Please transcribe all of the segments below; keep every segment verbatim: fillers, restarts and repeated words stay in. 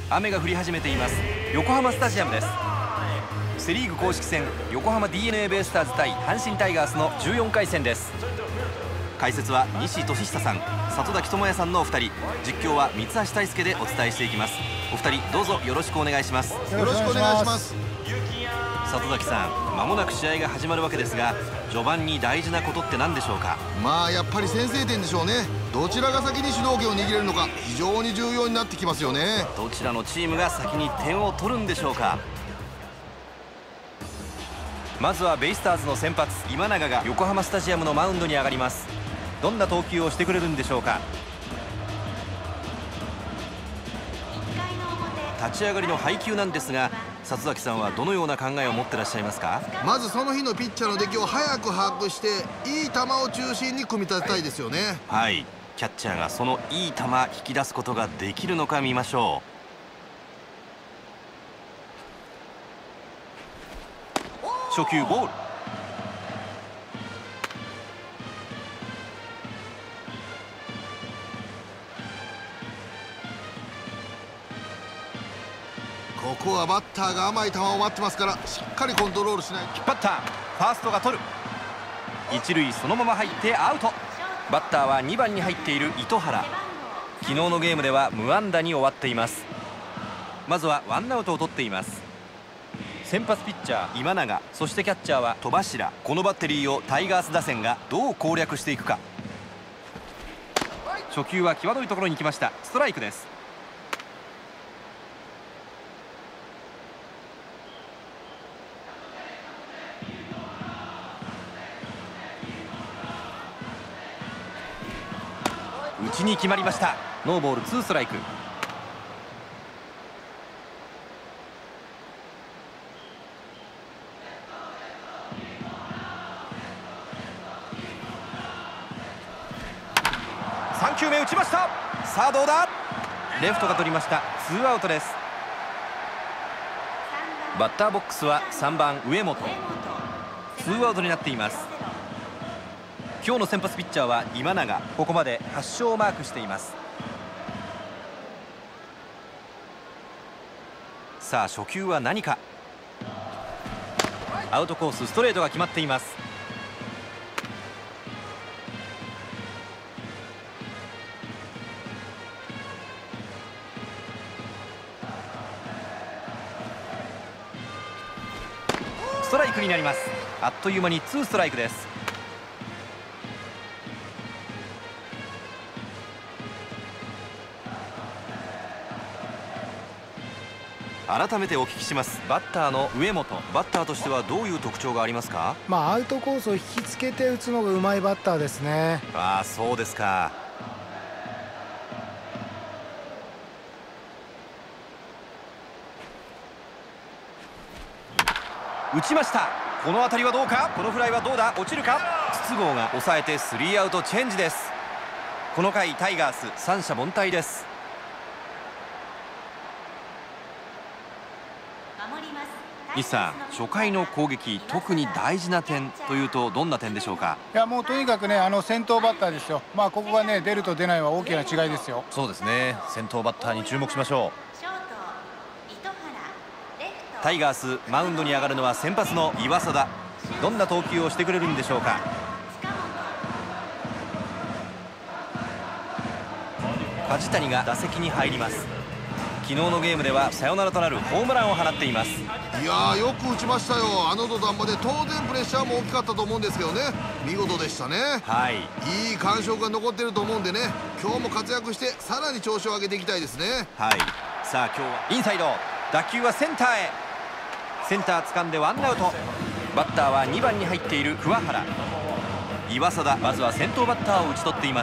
雨が降り始めています。横浜スタジアムです。セリーグ公式戦、横浜 ディーエヌエー ベイスターズ対阪神タイガースのじゅうよんかい戦です。解説は西俊久さん、里崎智也さんのお二人、実況は三橋大輔でお伝えしていきます。お二人どうぞよろしくお願いします。 よろしくお願いします。 里崎さん、間もなく試合が始まるわけですが、序盤に大事なことって何でしょうか？ まあやっぱり先制点でしょうね。どちらが先に主導権を握れるのか非常に重要になってきますよね。 どちらのチームが先に点を取るんでしょうか？まずはベイスターズの先発今永が横浜スタジアムのマウンドに上がります。どんな投球をしてくれるんでしょうか？立ち上がりの配球なんですが、里崎さんはどのような考えを持ってらっしゃいますか？ まずその日のピッチャーの出来を早く把握して、いい球を中心に組み立てたいですよね。 はい、キャッチャーがそのいい球引き出すことができるのか見ましょう。初球ボール。 ここはバッターが甘い球を待ってますから、しっかりコントロールしないと。 引っ張った。ファーストが取る。一塁そのまま入ってアウト。バッターはにばんに入っている糸原。昨日のゲームでは無安打に終わっています。まずはワンアウトを取っています。先発ピッチャー今永、そしてキャッチャーは戸柱。このバッテリーをタイガース打線がどう攻略していくか。初球は際どいところに来ました。ストライクです。内に決まりました。ノーボールツーストライク。さん球目打ちました。さあどうだ。レフトが取りました。ツーアウトです。バッターボックスはさんばん上本。ツーアウトになっています。今日の先発ピッチャーは今永。ここまではち勝をマークしています。さあ初球は何か。アウトコースストレートが決まっています。ストライクになります。あっという間にツーストライクです。改めてお聞きします。バッターの上本、バッターとしてはどういう特徴がありますか？ まあアウトコースを引きつけて打つのがうまいバッターですね。 ああ、そうですか。打ちました。この当たりはどうか。このフライはどうだ。落ちるか。筒香が抑えてスリーアウトチェンジです。この回タイガース三者凡退です。西さん、初回の攻撃特に大事な点というとどんな点でしょうか？ いやもうとにかくね、あの先頭バッターですよ。まあここがね出ると出ないは大きな違いですよ。 そうですね、先頭バッターに注目しましょう。タイガースマウンドに上がるのは先発の岩貞。どんな投球をしてくれるんでしょうか？梶谷が打席に入ります。昨日のゲームではサヨナラとなるホームランを放っています。 いやーよく打ちましたよ。あの土壇場で当然プレッシャーも大きかったと思うんですけどね、見事でしたね。 はい、 いい感触が残ってると思うんでね、今日も活躍してさらに調子を上げていきたいですね。 はい、さあ今日はインサイド、打球はセンターへ。センター掴んでワンアウト。バッターはにばんに入っている桑原。岩貞、まずは先頭バッターを打ち取っています。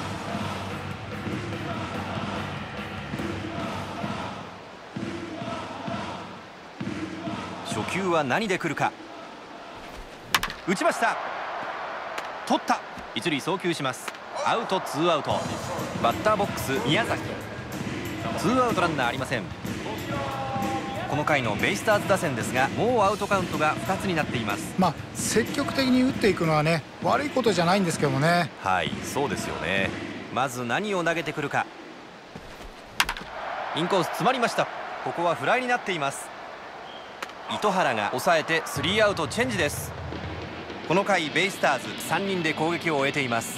初球は何で来るか。打ちました。取った。一塁送球します。アウトツーアウト。バッターボックス宮崎。ツーアウトランナーありません。この回のベイスターズ打線ですが、もうアウトカウントがふたつになっています。 まあ積極的に打っていくのはね悪いことじゃないんですけどね。 はい、そうですよね。まず何を投げてくるか。 インコース詰まりました。ここはフライになっています。糸原が抑えてスリーアウトチェンジです。この回ベイスターズさんにんで攻撃を終えています。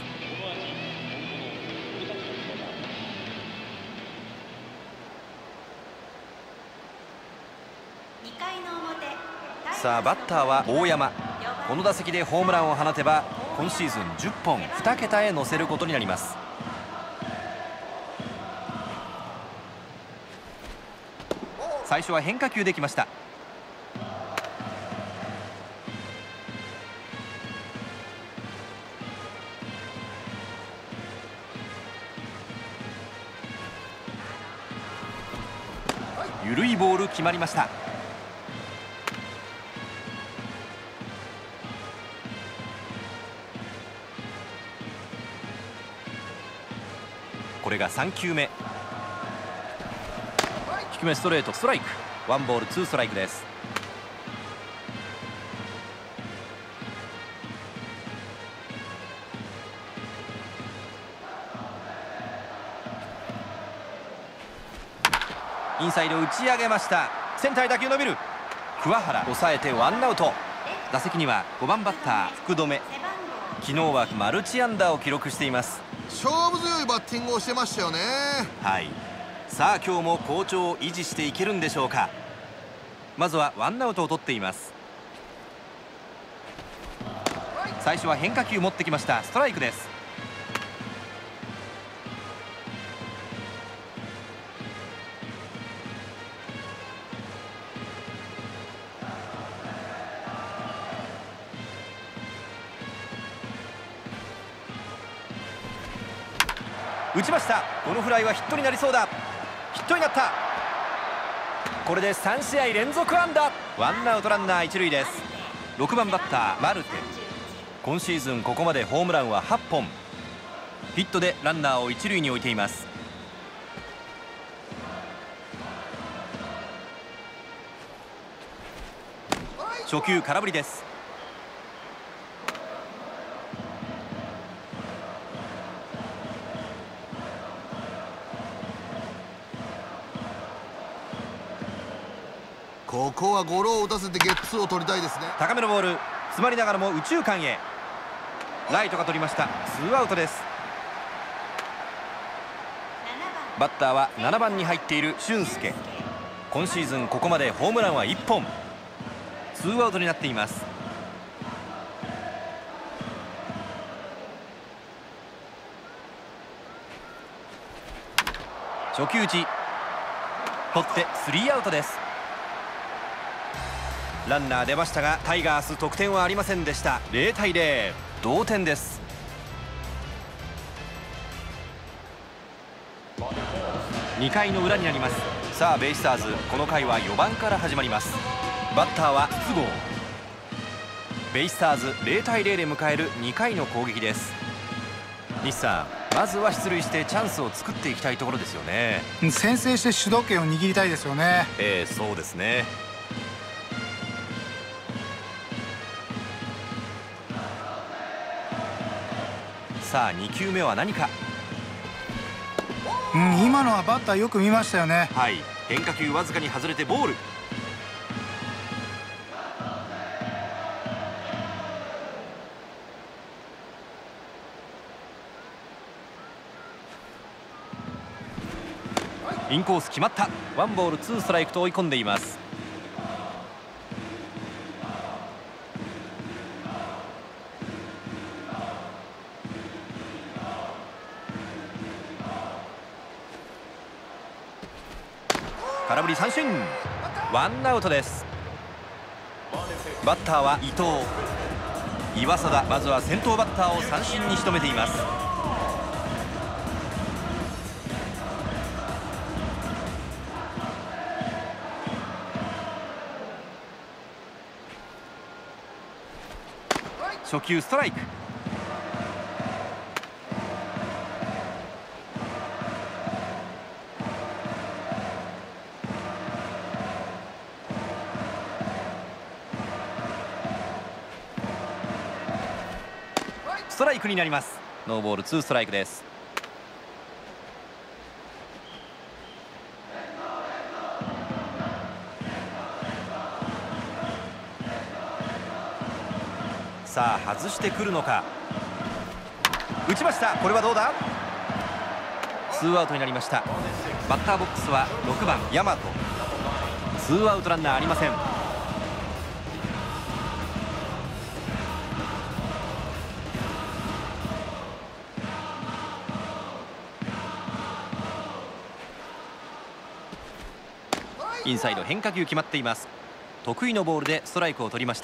さあバッターは大山。この打席でホームランを放てば今シーズンじゅっぽんに桁へ乗せることになります。最初は変化球できました。緩いボール決まりました。これがさんきゅうめ。低めストレートストライク。ワンボールツーストライクです。インサイド打ち上げました。センターへ打球伸びる。桑原抑えてワンアウト。打席にはごばんバッター福留。昨日はマルチ安打を記録しています。 勝負強いバッティングをしてましたよね。 はい。さあ今日も好調を維持していけるんでしょうか。まずはワンアウトを取っています。最初は変化球持ってきました。ストライクです。打ちました。このフライはヒットになりそうだ。ヒットになった。これでさんしあい連続安打。ワンアウトランナー一塁です。ろくばんバッターマルテ。今シーズンここまでホームランははっぽん。ヒットでランナーを一塁に置いています。初球空振りです。 ここはゴロを打たせてゲッツーを取りたいですね。 高めのボール詰まりながらも右中間へ。ライトが取りました。ツーアウトです。バッターはななばんに入っている俊介。今シーズンここまでホームランはいっぽん。ツーアウトになっています。初球打ち取ってスリーアウトです。ランナー出ましたがタイガース得点はありませんでした。ゼロたいゼロ同点です。にかいの裏になります。さあベイスターズこの回はよばんから始まります。バッターは筒香。ベイスターズゼロたいゼロで迎えるにかいの攻撃です。西さん、まずは出塁してチャンスを作っていきたいところですよね。 先制して主導権を握りたいですよね。 ええ、そうですね。さあにきゅうめは何か。 うん、今のはバッターよく見ましたよね。 はい、変化球わずかに外れてボール。インコース決まった。ワンボールツーストライクと追い込んでいます。空振り三振。ワンアウトです。バッターは伊藤。岩貞、まずは先頭バッターを三振に仕留めています。初球ストライク。ストライクになります。ノーボールツーストライクです。 さあ外してくるのか。打ちました。これはどうだ。ツーアウトになりました。バッターボックスはろくばん大和。ツーアウトランナーありません。インサイド変化球決まっています。得意のボールでストライクを取りました。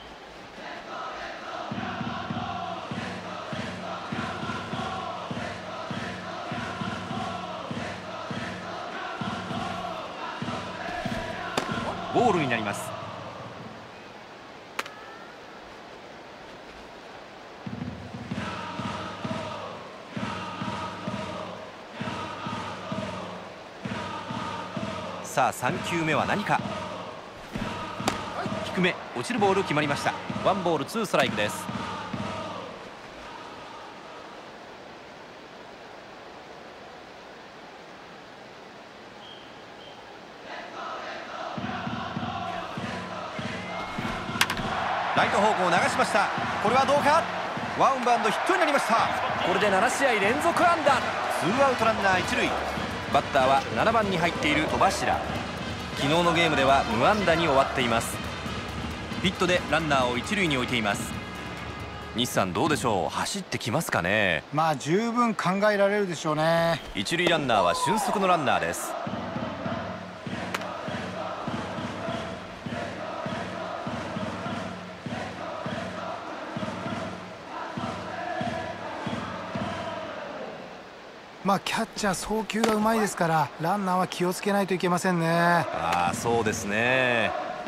ボールになります。さあさん球目は何か。低め落ちるボール決まりました。ワンボールツーストライクです。ライト方向流しました。これはどうか。ワンバウンドヒットになりました。これでなな試合連続安打。ツーアウトランナー一塁。バッターはななばんに入っている戸柱。昨日のゲームでは無安打に終わっています。ヒットでランナーを一塁に置いています。西さんどうでしょう。走ってきますかね。 まあ十分考えられるでしょうね。 一塁ランナーは俊足のランナーです。 まあキャッチャー送球がうまいですからランナーは気をつけないといけませんね。 ああそうですね。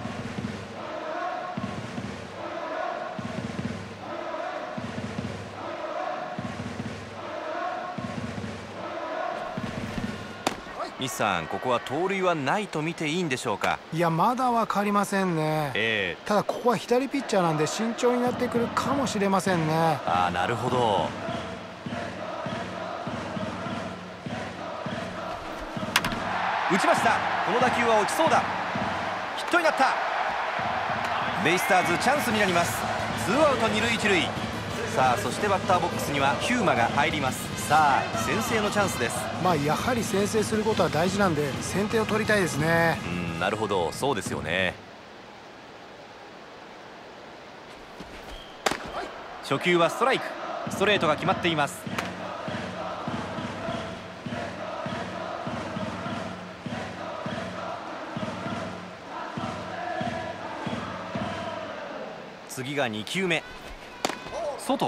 西さんここは盗塁はないと見ていいんでしょうか。 いやまだ分かりませんね、 えー、 ただここは左ピッチャーなんで慎重になってくるかもしれませんね。 ああなるほど。打ちました。この打球は落ちそうだ。ヒットになった。ベイスターズチャンスになります。ツーアウト二塁一塁。さあそしてバッターボックスにはヒューマが入ります。さあ先制のチャンスです。 まあやはり先制することは大事なんで先手を取りたいですね。 うんなるほどそうですよね。初球はストライク。ストレートが決まっています。次がに球目。外。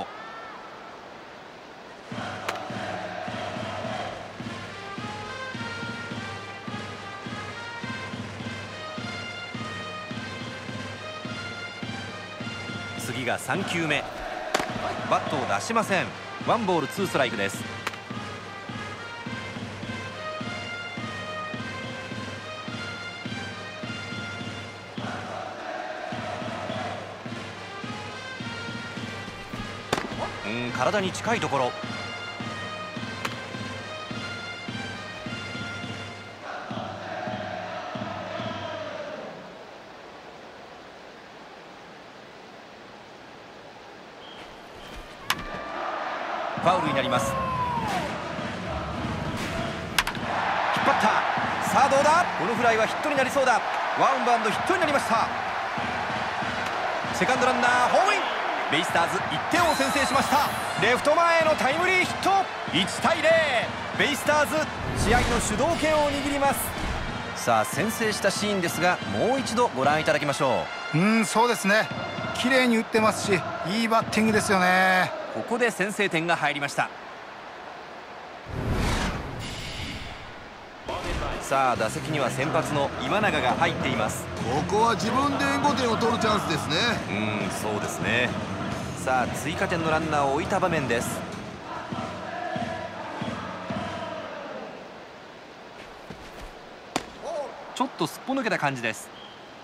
次がさん球目。バットを出しません。ワンボールツーストライクです。うん体に近いところ。ファウルになります。引っ張った。さあどうだ。このフライはヒットになりそうだ。ワンバウンドヒットになりました。セカンドランナーホームイン。ベイスターズいってんを先制しました。レフト前へのタイムリーヒット。いち対ゼロ。ベイスターズ試合の主導権を握ります。さあ先制したシーンですがもう一度ご覧いただきましょう。うんそうですね。綺麗に打ってますしいいバッティングですよね。 ここで先制点が入りました。さあ打席には先発の今永が入っています。 ここは自分で援護点を取るチャンスですね。 うんそうですね。さあ追加点のランナーを置いた場面です。ちょっとすっぽ抜けた感じです。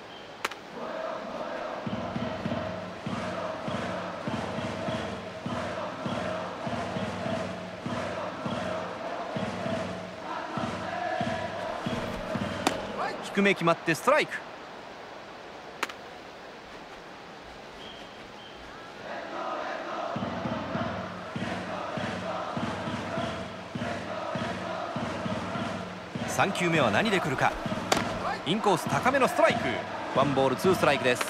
低め決まってストライク。 さんきゅうめは何で来るか。インコース高めのストライク。ワンボールツーストライクです。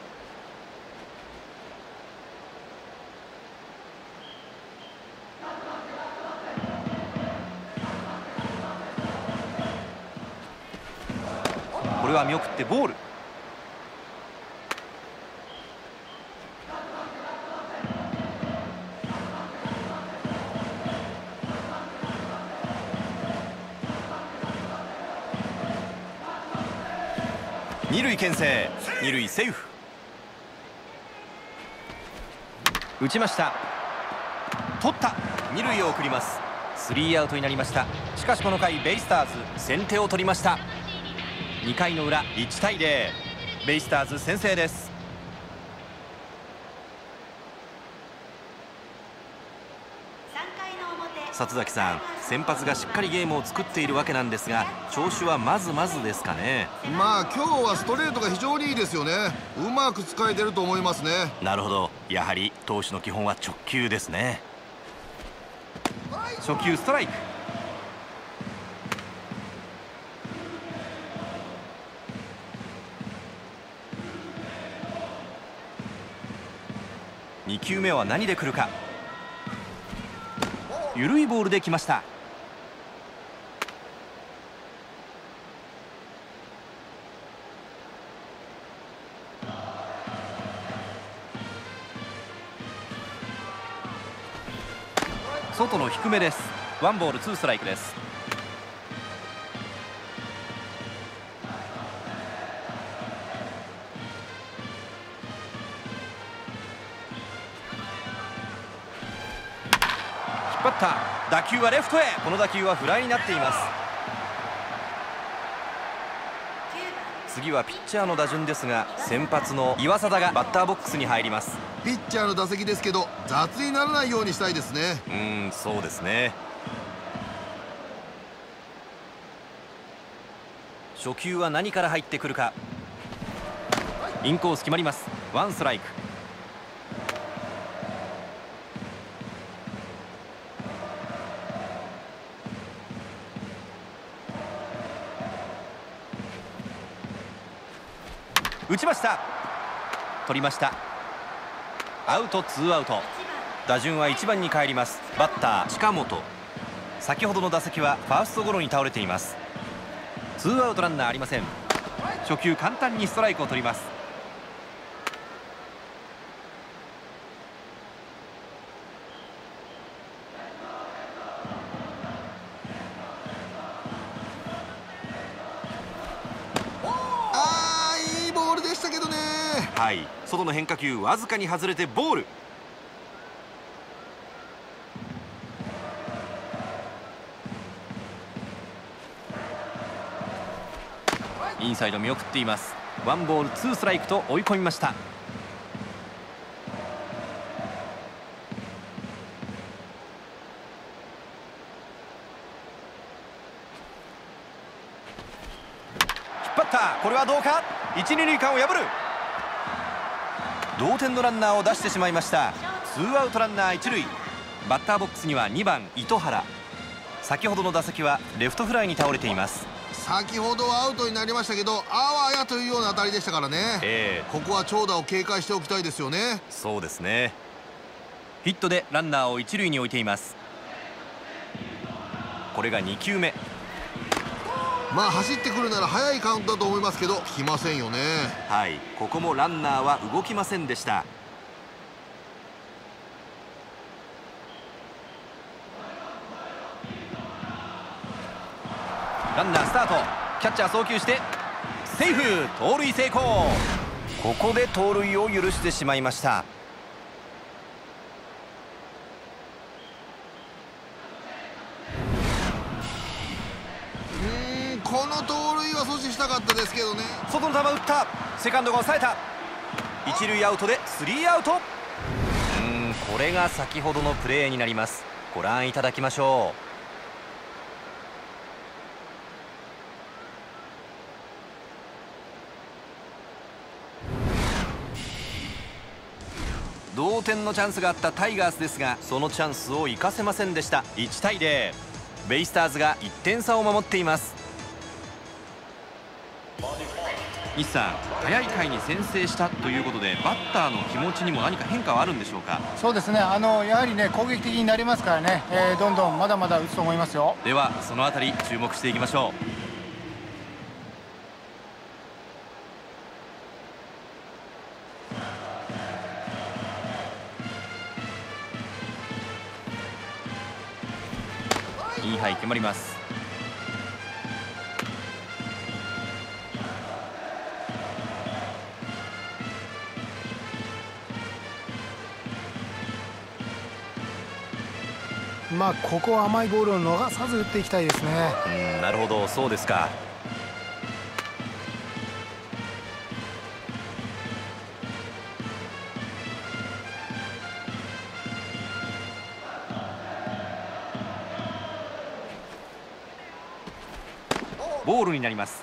これは見送ってボール。二塁牽制、二塁セーフ。打ちました。取った。二塁を送ります。スリーアウトになりました。しかしこの回ベイスターズ先手を取りました。にかいの裏、いちたいゼロ、ベイスターズ先制です。里崎さん、先発がしっかりゲームを作っているわけなんですが、調子はまずまずですかね。 まあ今日はストレートが非常にいいですよね。うまく使えてると思いますね。 なるほど、やはり投手の基本は直球ですね。初球ストライク。にきゅうめは何で来るか。緩いボールで来ました。外の低めです。ワンボールツーストライクです。引っ張った。打球はレフトへ。この打球はフライになっています。次はピッチャーの打順ですが、先発の岩貞がバッターボックスに入ります。 ピッチャーの打席ですけど雑にならないようにしたいですね。 うーん、そうですね。初球は何から入ってくるか。インコース決まります。ワンストライク。打ちました。取りました。アウト、ツーアウト。打順はいちばんに帰ります。バッター近本。先ほどの打席はファーストゴロに倒れています。ツーアウトランナーありません。初球簡単にストライクを取ります。 あー、いいボールでしたけどね。 はい、外の変化球わずかに外れてボール。インサイド見送っています。ワンボールツーストライクと追い込みました。引っ張った。これはどうか。一二塁間を破る。同点のランナーを出してしまいました。ツーアウトランナー一塁。バッターボックスにはにばん糸原。先ほどの打席はレフトフライに倒れています。 先ほどはアウトになりましたけど、あわやというような当たりでしたからね、えー、ここは長打を警戒しておきたいですよね。 そうですね。ヒットでランナーを一塁に置いています。これがにきゅうめ。 まあ走ってくるなら早いカウントだと思いますけど来ませんよね。 はい、ここもランナーは動きませんでした。ランナースタート。キャッチャー送球してセーフ。盗塁成功。ここで盗塁を許してしまいました。 うーん、この盗塁は阻止したかったですけどね。 外の球打った。セカンドが抑えた。一塁アウトでスリーアウト。うーん、これが先ほどのプレーになります。ご覧いただきましょう。同点のチャンスがあったタイガースですが、そのチャンスを生かせませんでした。いちたいゼロ、ベイスターズがいってん差を守っています。 西さん、早い回に先制したということでバッターの気持ちにも何か変化はあるんでしょうか。 そうですね、あのやはりね攻撃的になりますからね、えー、どんどんまだまだ打つと思いますよ。 ではそのあたり注目していきましょう。インハイ決まります。 まあここは甘いボールを逃さず打っていきたいですね。 うん、なるほど、そうですか。ボールになります。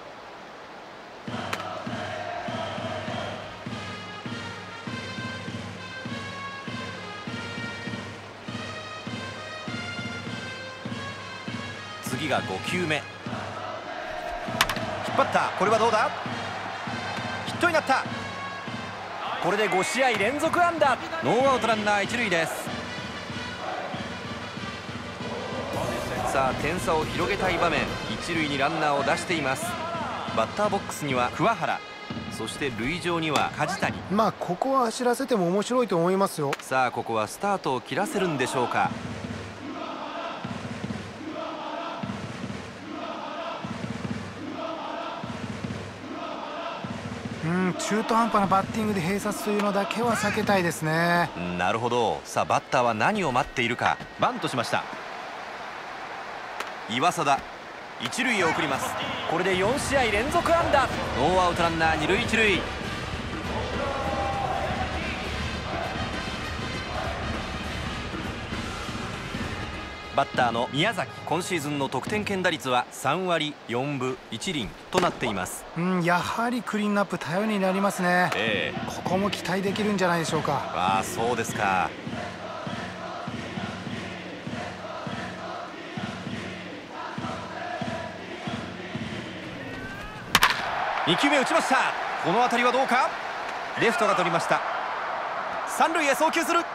次がごきゅうめ。引っ張った。これはどうだ。ヒットになった。これでごしあい連続安打。ノーアウトランナー一塁です。さあ点差を広げたい場面、一塁にランナーを出しています。バッターボックスには桑原、そして塁上には梶谷。 まあここは走らせても面白いと思いますよ。 さあここはスタートを切らせるんでしょうか。 うん、中途半端なバッティングで併殺というのだけは避けたいですね。 なるほど。さあバッターは何を待っているか。バントしました。岩貞、一塁へ送ります。これでよんしあい連続安打。ノーアウトランナー二塁一塁。バッターの宮崎、今シーズンの得点圏打率はさんわりよんぶいちりんとなっています。 うん、やはりクリーンナップ頼りになりますね。ええ、ここも期待できるんじゃないでしょうか。 ああ、そうですか。にきゅうめ打ちました。この当たりはどうか。レフトが取りました。三塁へ送球する。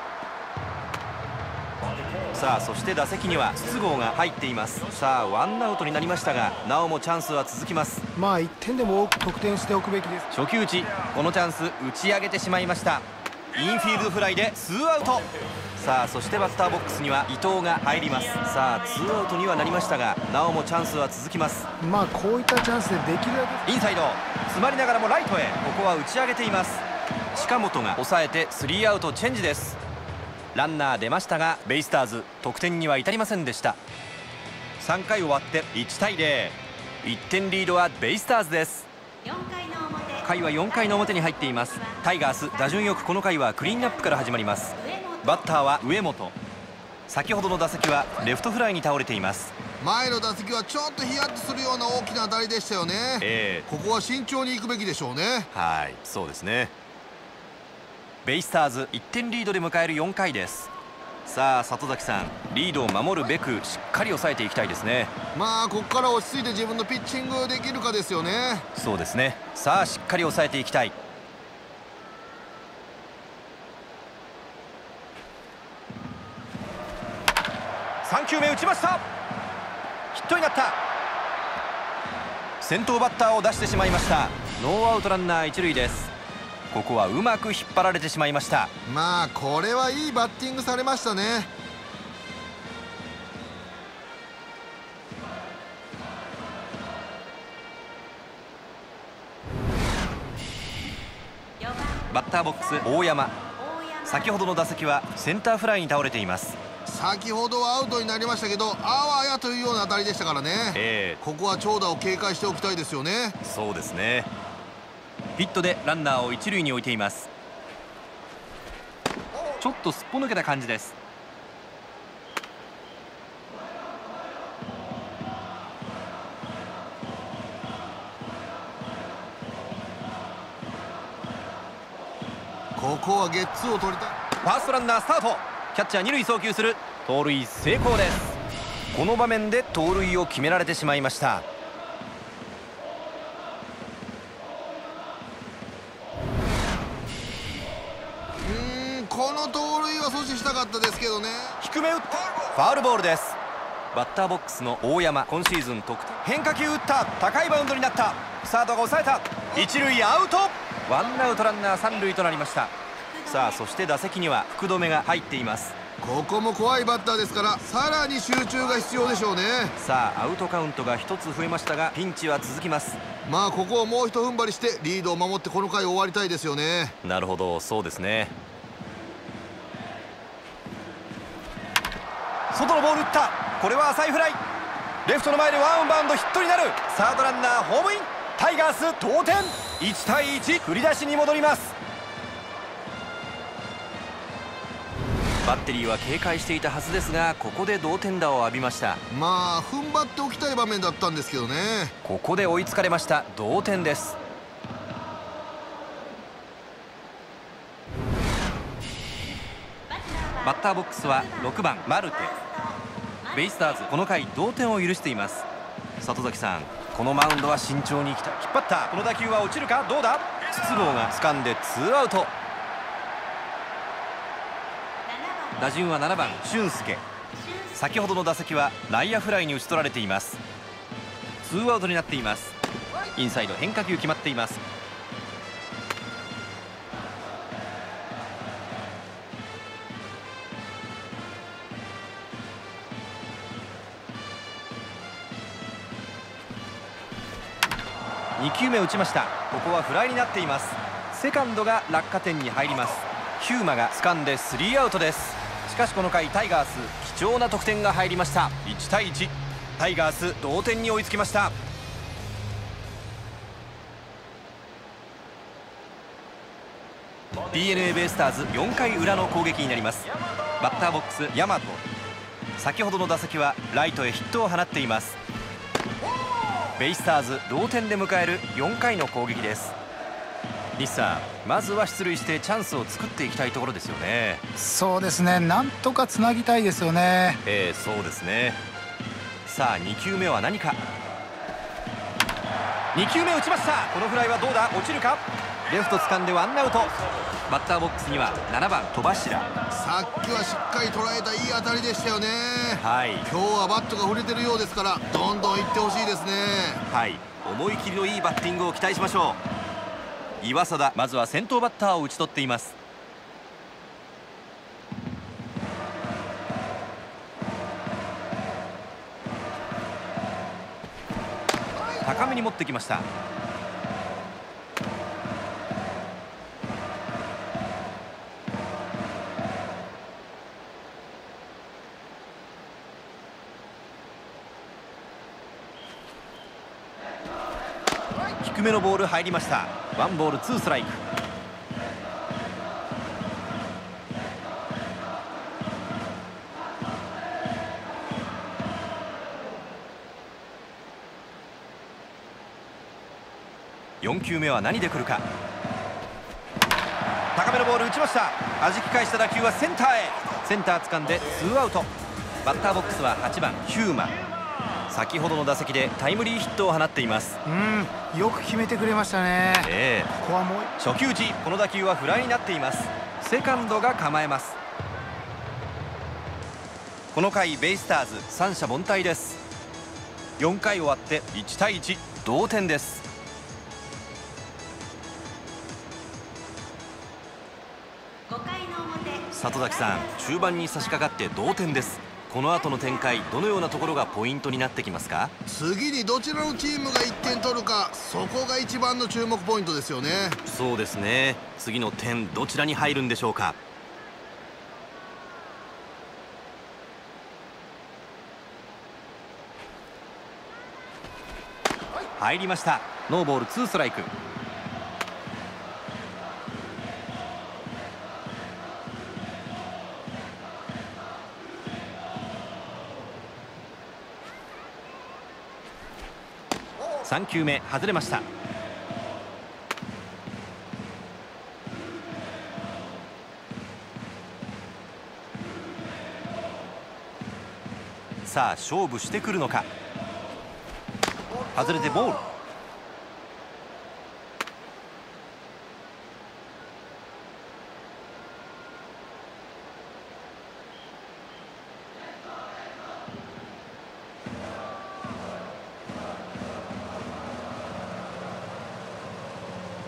さあそして打席には筒香が入っています。さあワンアウトになりましたが、なおもチャンスは続きます。 まあいってんでも多く得点しておくべきです。 初球打ち、このチャンス打ち上げてしまいました。インフィールドフライでツーアウト。さあそしてバッターボックスには伊藤が入ります。さあツーアウトにはなりましたが、なおもチャンスは続きます。 まあこういったチャンスでできるだけインサイド詰まりながらもライトへ、ここは打ち上げています。近本が抑えてスリーアウトチェンジです。ランナー出ましたがベイスターズ得点には至りませんでした。さんかい終わっていちたいゼロ、いってんリードはベイスターズです。回はよんかいの表に入っています。タイガース打順よくこの回はクリーンアップから始まります。バッターは上本、先ほどの打席はレフトフライに倒れています。 前の打席はちょっとヒヤッとするような大きな当たりでしたよね。えー、ここは慎重に行くべきでしょうね。 はい、そうですね。ベイスターズいってんリードで迎えるよんかいです。さあ里崎さん、リードを守るべくしっかり抑えていきたいですね。 まあここから落ち着いて自分のピッチングできるかですよね。 そうですね。さあしっかり抑えていきたい。さんきゅうめ打ちました。ヒットになった。先頭バッターを出してしまいました。ノーアウトランナー一塁です。ここはうまく引っ張られてしまいました。 まあこれはいいバッティングされましたね。 バッターボックス大山、先ほどの打席はセンターフライに倒れています。 先ほどはアウトになりましたけど、あわやというような当たりでしたからね、えー、ここは長打を警戒しておきたいですよね。 そうですね。ヒットでランナーを一塁に置いています。ちょっとすっぽ抜けた感じです。 ここはゲッツーを取りたい。 ファーストランナースタート。キャッチャー二塁送球する。盗塁成功です。この場面で盗塁を決められてしまいました。 この盗塁は阻止したかったですけどね。 低め打ったファウルボールです。バッターボックスの大山、今シーズン得点。変化球打った、高いバウンドになった。サードが抑えた。一塁アウト。ワンアウトランナー三塁となりました。さあそして打席には福留が入っています。 ここも怖いバッターですからさらに集中が必要でしょうね。 さあアウトカウントがひとつ増えましたがピンチは続きます。 まあここをもうひと踏ん張りしてリードを守ってこの回終わりたいですよね。 なるほど、そうですね。外のボール打った。これは浅いフライ。レフトの前でワンバウンドヒットになる。サードランナーホームイン。タイガース同点。いちたいいち、振り出しに戻ります。バッテリーは警戒していたはずですがここで同点打を浴びました。 まあ踏ん張っておきたい場面だったんですけどね。 ここで追いつかれました。同点です。バッターボックスはろくばんマルテ。ベイスターズこの回同点を許しています。里崎さん、このマウンドは慎重にいきたい。引っ張った。この打球は落ちるか。どうだ。筒香が掴んでツーアウト。打順はななばん俊介。先ほどの打席は内野フライに打ち取られています。ツーアウトになっています。インサイド変化球決まっています。にきゅうめ打ちました。ここはフライになっています。セカンドが落下点に入ります。ヒューマが掴んでスリーアウトです。しかしこの回タイガース貴重な得点が入りました。いちたいいち、タイガース同点に追いつきました。 ディーエヌエー ベイスターズよんかい裏の攻撃になります。バッターボックス大和。先ほどの打席はライトへヒットを放っています。ベイスターズ同点で迎えるよんかいの攻撃です。西さん、まずは出塁してチャンスを作っていきたいところですよね。 そうですね、なんとかつなぎたいですよね。 ええ、そうですね。さあにきゅうめは何か。にきゅうめ打ちました。このフライはどうだ。落ちるか。レフト掴んでワンアウト。バッターボックスにはななばん戸柱。 さっきはしっかり捉えたいい当たりでしたよね。 はい、 今日はバットが振れてるようですからどんどんいってほしいですね。 はい、思い切りのいいバッティングを期待しましょう。岩貞、まずは先頭バッターを打ち取っています。高めに持ってきました。低めのボール入りました。ワンボールツーストライク。よんきゅうめは何で来るか。高めのボール打ちました。弾き返した打球はセンターへ。センター掴んでツーアウト。バッターボックスははちばんヒューマ。先ほどの打席でタイムリーヒットを放っています。 うん、よく決めてくれましたね。 ええ、 ここはもう初球打ち。この打球はフライになっています。セカンドが構えます。この回ベイスターズ三者凡退です。よんかい終わっていちたいいち、同点です。里崎さん、中盤に差し掛かって同点です。この後の展開、どのようなところがポイントになってきますか。 次にどちらのチームがいってん取るか、そこが一番の注目ポイントですよね。 そうですね。次の点どちらに入るんでしょうか。入りました。ノーボールツーストライク。さんきゅうめ外れました。さあ勝負してくるのか。外れてボール。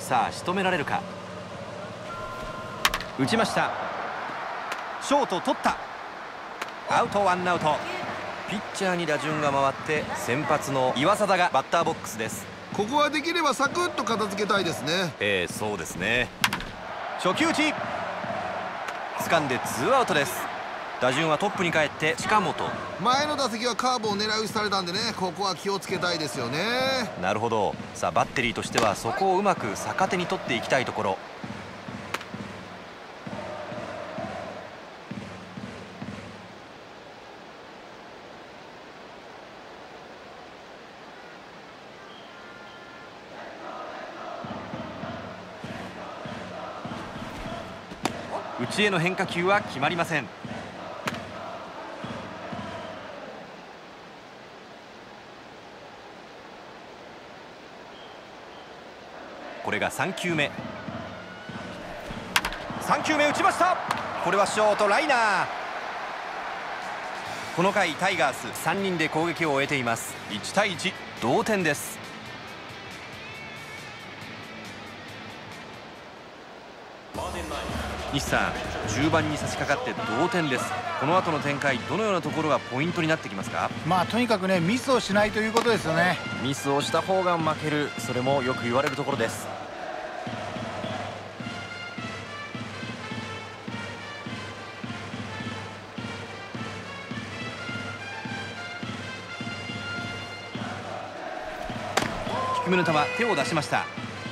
さあ仕留められるか。打ちました。ショート取った。アウト、ワンアウト。ピッチャーに打順が回って先発の岩貞がバッターボックスです。 ここはできればサクッと片付けたいですね。 ええ、そうですね。初球打ち掴んでツーアウトです。打順はトップに帰って近本。 前の打席はカーブを狙い撃ちされたんでね、ここは気をつけたいですよね。 なるほど。さあバッテリーとしてはそこをうまく逆手に取っていきたいところ。内への変化球は決まりません。これがさんきゅうめ。さんきゅうめ打ちました。これはショートライナー。この回タイガースさんにんで攻撃を終えています。いちたいいち、同点です。西さん、じゅうばんに差し掛かって同点です。この後の展開、どのようなところがポイントになってきますか？ まあとにかくね、ミスをしないということですよね。 ミスをした方が負ける、それもよく言われるところです。低めの球、手を出しました。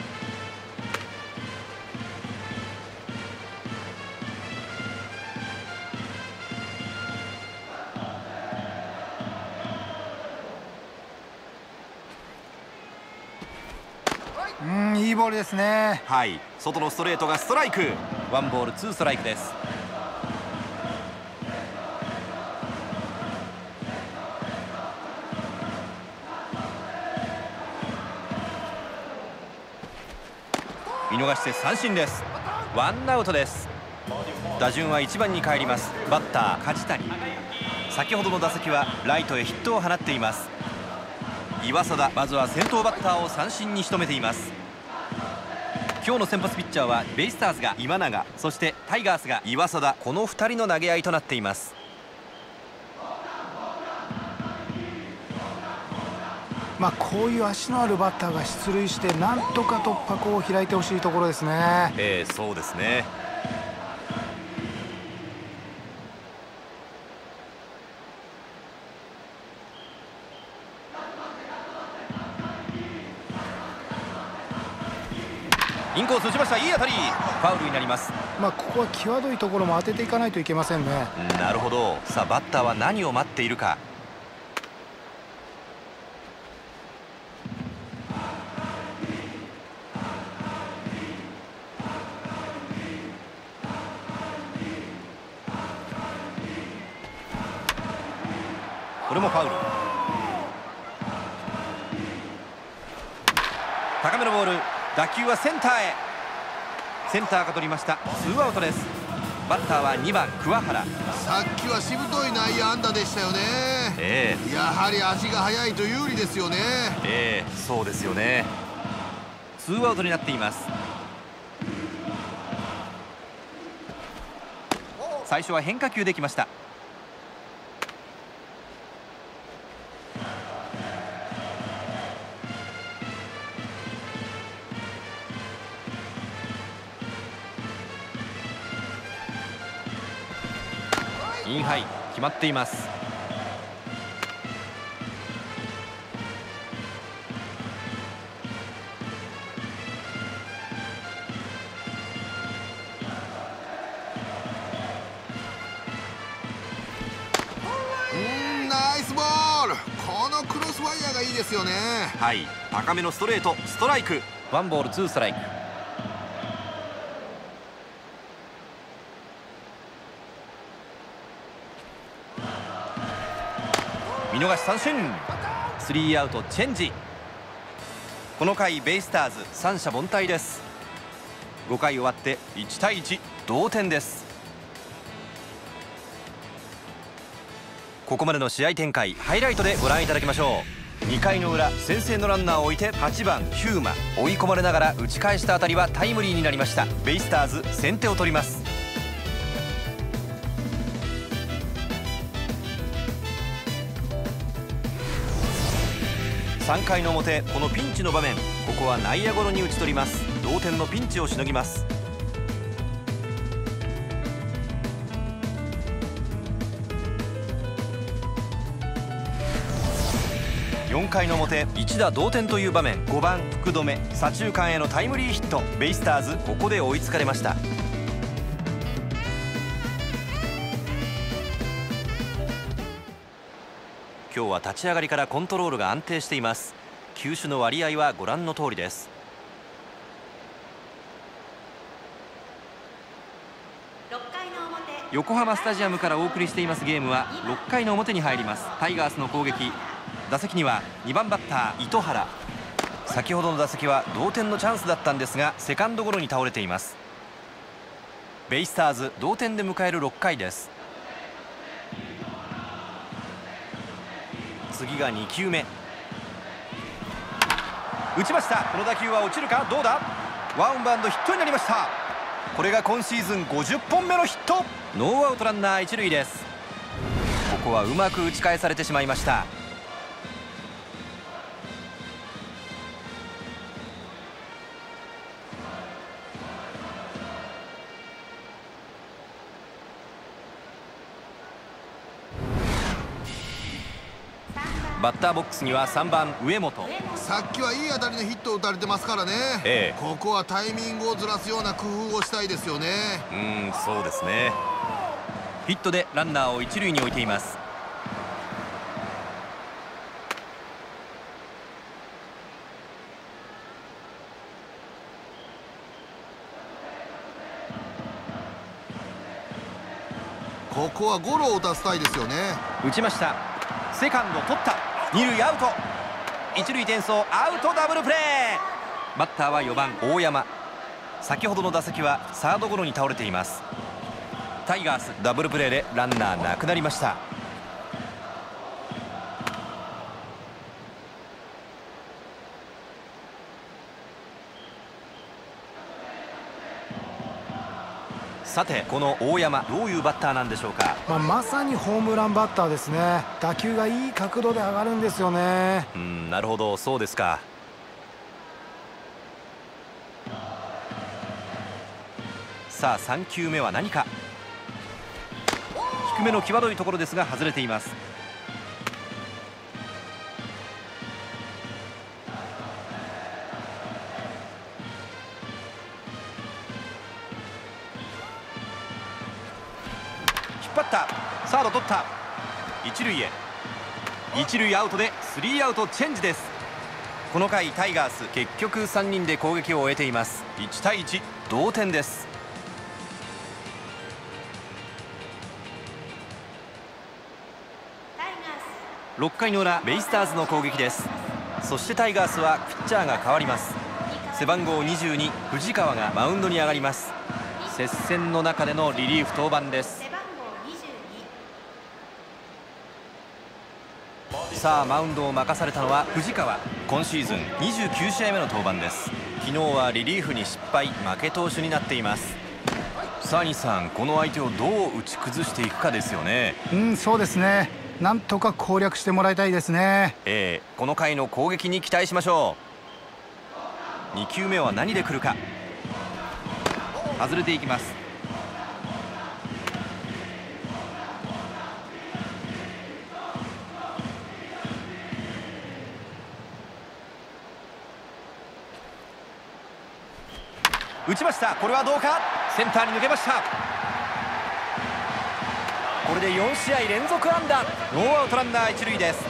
うん、いいボールですね。 はい、外のストレートがストライク。ワンボールツーストライクです。見逃して三振です。ワンアウトです。打順はいちばんに帰ります。バッター梶谷。先ほどの打席はライトへヒットを放っています。岩貞、まずは先頭バッターを三振に仕留めています。今日の先発ピッチャーはベイスターズが今永、そしてタイガースが岩貞、このふたりの投げ合いとなっています。 まあこういう足のあるバッターが出塁してなんとか突破口を開いてほしいところですね。 ええ、そうですね。インコース打ちました。いい当たり。ファウルになります。 まあここは際どいところも当てていかないといけませんね。 なるほど。さあバッターは何を待っているか。これもファウル。高めのボール、打球はセンターへ。センターが取りました。ツーアウトです。バッターはにばん桑原。 さっきはしぶとい内野安打でしたよね。 ええ、 やはり足が速いと有利ですよね。 ええ、そうですよね。ツーアウトになっています。最初は変化球できました。インハイ決まっています。 うんナイスボール。このクロスファイヤーがいいですよね。 はい、高めのストレート、ストライク。ワンボールツーストライク。見逃し三振。スリーアウトチェンジ。この回ベイスターズ三者凡退です。ごかい終わっていちたいいち、同点です。ここまでの試合展開、ハイライトでご覧いただきましょう。 にかいの裏、先制のランナーを置いてはちばんヒューマ、追い込まれながら打ち返した当たりはタイムリーになりました。ベイスターズ先手を取ります。さんかいの表、このピンチの場面、ここは内野ゴロに打ち取ります。同点のピンチをしのぎます。よんかいの表、一打同点という場面、ごばん福留、左中間へのタイムリーヒット。ベイスターズここで追いつかれました。今日は立ち上がりからコントロールが安定しています。球種の割合はご覧の通りです。横浜スタジアムからお送りしていますゲームはろっかいの表に入ります。タイガースの攻撃、打席にはにばんバッター糸原。先ほどの打席は同点のチャンスだったんですがセカンドゴロに倒れています。ベイスターズ同点で迎えるろっかいです。次がにきゅうめ、打ちました。この打球は落ちるか、どうだ。ワンバウンドヒットになりました。これが今シーズンごじゅっぽんめのヒット。ノーアウトランナー一塁です。ここはうまく打ち返されてしまいました。バッターボックスにはさんばん上本。 さっきはいい当たりのヒットを打たれてますからね、ええ、ここはタイミングをずらすような工夫をしたいですよね。 うん、そうですね。ヒットでランナーを一塁に置いています。 ここはゴロを打たせたいですよね。 打ちました。セカンド取った。二塁アウト。一塁転送、アウト、ダブルプレー。バッターはよばん大山。先ほどの打席はサードゴロに倒れています。タイガースダブルプレーでランナーなくなりました。さてこの大山、どういうバッターなんでしょうか。 まあ、まさにホームランバッターですね。打球がいい角度で上がるんですよね。 うん、なるほど、そうですか。さあさんきゅうめは何か。低めの際どいところですが外れています。引っ張った。サード取った。一塁へ。一塁アウトでスリーアウトチェンジです。この回タイガース結局さんにんで攻撃を終えています。いちたいいち、同点です。ろっかいの裏、ベイスターズの攻撃です。そしてタイガースはピッチャーが変わります。背番号にじゅうに、藤川がマウンドに上がります。接戦の中でのリリーフ登板です。さあマウンドを任されたのは藤川。今シーズンにじゅうきゅうしあいめの登板です。昨日はリリーフに失敗、負け投手になっています。サーニーさん、この相手をどう打ち崩していくかですよね。 うん、そうですね。なんとか攻略してもらいたいですね。 えー、この回の攻撃に期待しましょう。にきゅうめは何で来るか。外れていきます。打ちました。これはどうか。センターに抜けました。これでよんしあい連続安打。ノーアウトランナー一塁です。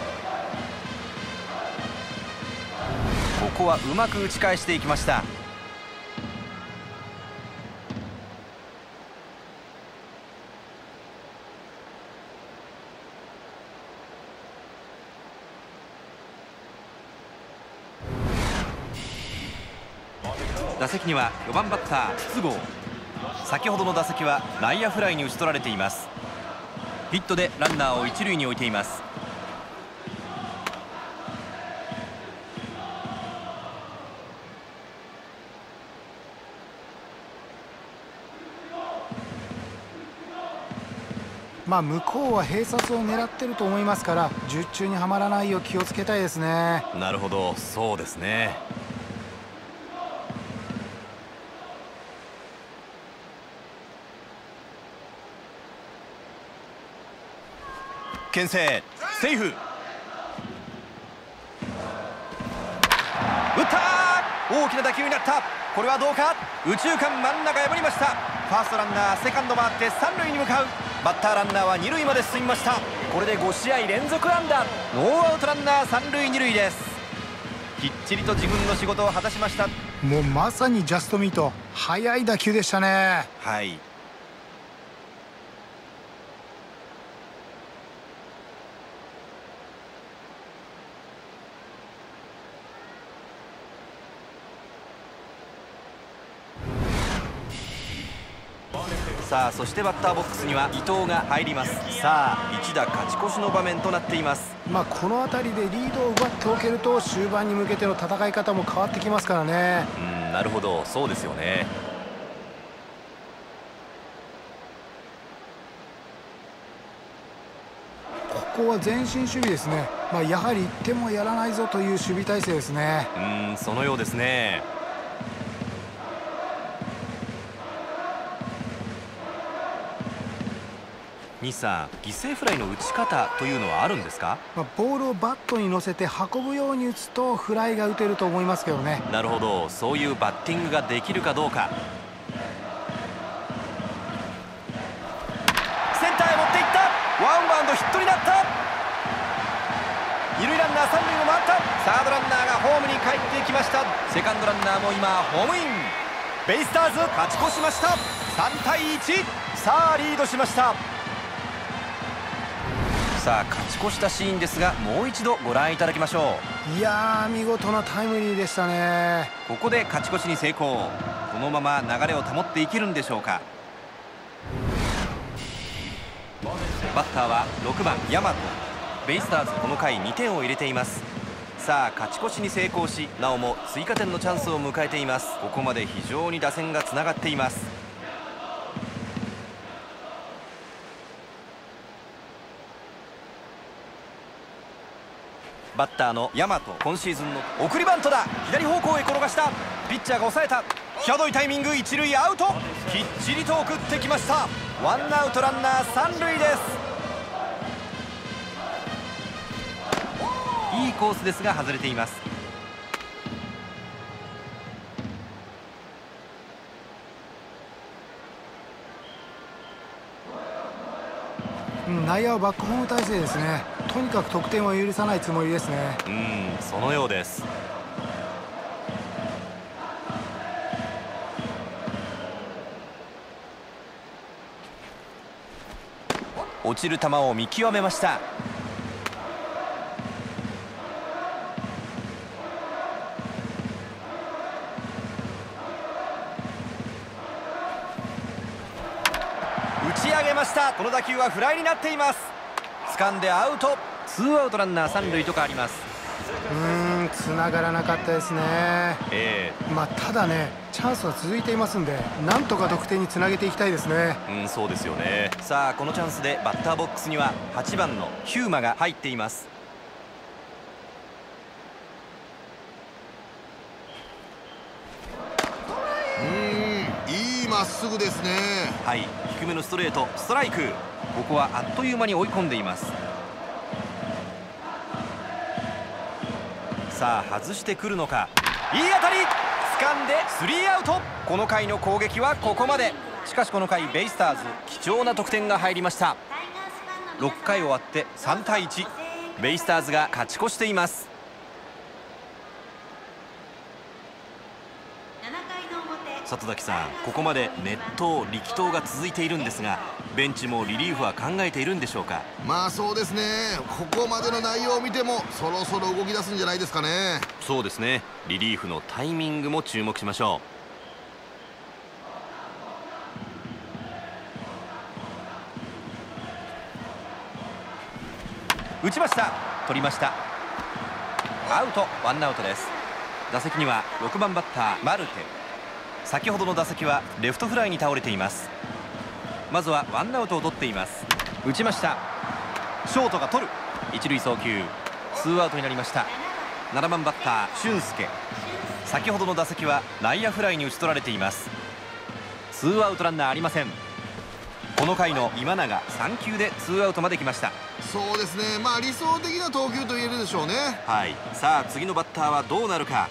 ここはうまく打ち返していきました。打席にはよばんバッター筒香。先ほどの打席は内野フライに打ち取られています。ヒットでランナーを一塁に置いています。 まあ向こうは併殺を狙ってると思いますから、術中にはまらないよう気をつけたいですね。 なるほど、そうですね。牽制セーフ。打った、大きな打球になった。これはどうか。右中間真ん中破りました。ファーストランナーセカンド回って三塁に向かう。バッターランナーは二塁まで進みました。これでご試合連続安打。ノーアウトランナー三塁二塁です。きっちりと自分の仕事を果たしました。 もうまさにジャストミート、速い打球でしたね。 はい。さあ、そしてバッターボックスには伊藤が入ります。さあ、一打勝ち越しの場面となっています。 まあこの辺りでリードを奪っておけると、終盤に向けての戦い方も変わってきますからね。 うん、なるほど、そうですよね。 ここは前進守備ですね。まあやはりいってもやらないぞという守備体制ですね。 うん、そのようですね。西さん、犠牲フライの打ち方というのはあるんですか？ まあ、ボールをバットに乗せて運ぶように打つとフライが打てると思いますけどね。 なるほど、そういうバッティングができるかどうか。センターへ持っていった。ワンバウンドヒットになった。二塁ランナー三塁を回った。サードランナーがホームに帰ってきました。セカンドランナーも今ホームイン。ベイスターズ勝ち越しました。さんたいいち。さあリードしました。さあ勝ち越したシーンですが、もう一度ご覧いただきましょう。いやー、見事なタイムリーでしたね。 ここで勝ち越しに成功。このまま流れを保っていけるんでしょうか。バッターはろくばん大和。ベイスターズこの回にてんを入れています。さあ勝ち越しに成功し、なおも追加点のチャンスを迎えています。ここまで非常に打線がつながっています。バッターの大和、今シーズンの送りバントだ。左方向へ転がした。ピッチャーが抑えた。際どいタイミング、一塁アウト。きっちりと送ってきました。ワンアウトランナー三塁です。いいコースですが外れています。 内野はバックホーム体制ですね。とにかく得点を許さないつもりですね。 うん、そのようです。落ちる球を見極めました。打ち上げました。この打球はフライになっています。掴んでアウト。ツーアウトランナー三塁と変わります。 うーん、繋がらなかったですね。 ええー、 まあただね、チャンスは続いていますんで、なんとか得点につなげていきたいですね。 うん、そうですよね。さあこのチャンスでバッターボックスにははちばんのヒューマが入っています。 うーん、いいまっすぐですね。 はい、低めのストレート、ストライク。ここはあっという間に追い込んでいます。さあ外してくるのか。いい当たり、掴んでスリーアウト。この回の攻撃はここまで。しかしこの回ベイスターズ貴重な得点が入りました。ろっかい終わってさんたいいち。ベイスターズが勝ち越しています。里崎さん、ここまで熱投力投が続いているんですが、ベンチもリリーフは考えているんでしょうか。 まあそうですね。ここまでの内容を見てもそろそろ動き出すんじゃないですかね。 そうですね。リリーフのタイミングも注目しましょう。打ちました。取りました。アウト。ワンアウトです。打席にはろくばんバッターマルテ。先ほどの打席はレフトフライに倒れています。まずはワンアウトを取っています。打打ちました。ショートが取る。一塁送球、ツーアウトになりました。ななばんバッター俊介、先ほどの打席は内野フライに打ち取られています。ツーアウトランナーありません。この回の今永さんきゅうでツーアウトまで来ました。 そうですね、まあ理想的な投球と言えるでしょうね。 はい、さあ次のバッターはどうなるか。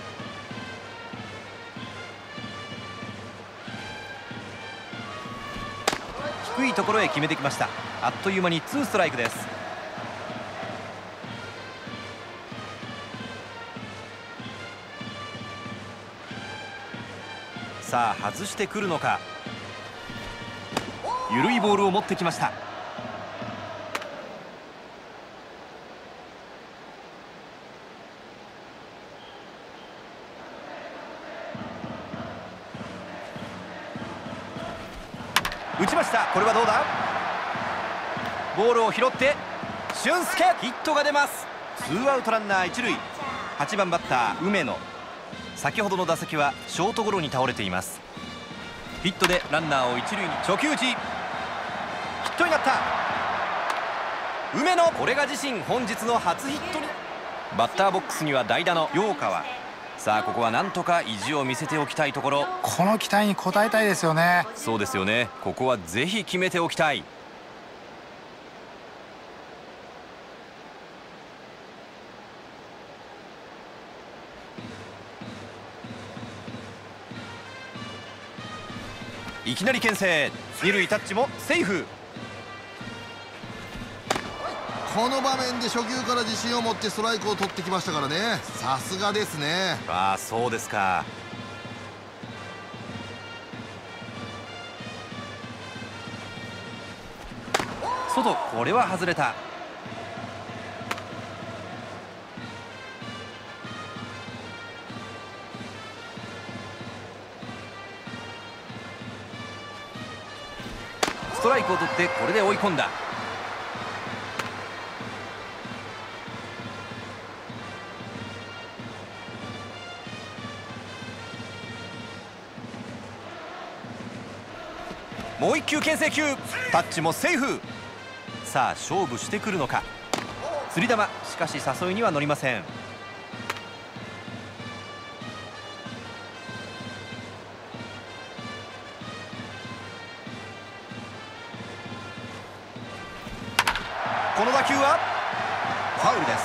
低いところへ決めてきました。あっという間にツーストライクです。さあ外してくるのか。緩いボールを持ってきました。打ちました。これはどうだ。ボールを拾って俊介、ヒットが出ます。ツーアウトランナー一塁。はちばんバッター梅野、先ほどの打席はショートゴロに倒れています。ヒットでランナーを一塁に。初球打ち、ヒットになった。梅野、これが自身本日の初ヒットに。バッターボックスには代打の陽川。さあここはなんとか意地を見せておきたいところ。 この期待に応えたいですよね。 そうですよね、ここはぜひ決めておきたい。いきなり牽制、二塁タッチもセーフ。 この場面で初球から自信を持ってストライクを取ってきましたからね。さすがですね。 ああそうですか。外、これは外れた。ストライクを取ってこれで追い込んだ。もう一球牽制球、タッチもセーフ。さあ勝負してくるのか。釣り球、しかし誘いには乗りません。この打球はファウルです。